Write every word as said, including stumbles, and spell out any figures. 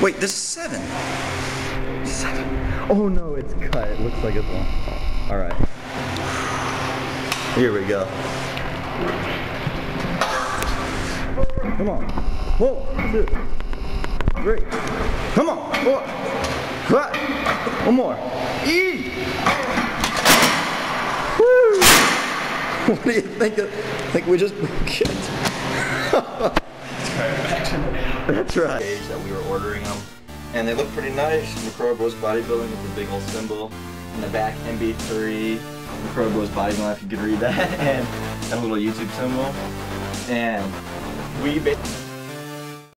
Wait, this is seven. Seven. Oh no, it's cut. It looks like it's one. All right. Here we go. Come on. One, two, three. Come on. Four. Five. One more. E. Woo. What do you think of? Think we just broke it? That's right. That we were ordering them, and they look pretty nice. McCroyle Bodybuilding with the big old symbol in the back. M B three. McCroyle Bodybuilding, if you could read that, and a little YouTube symbol. And we basically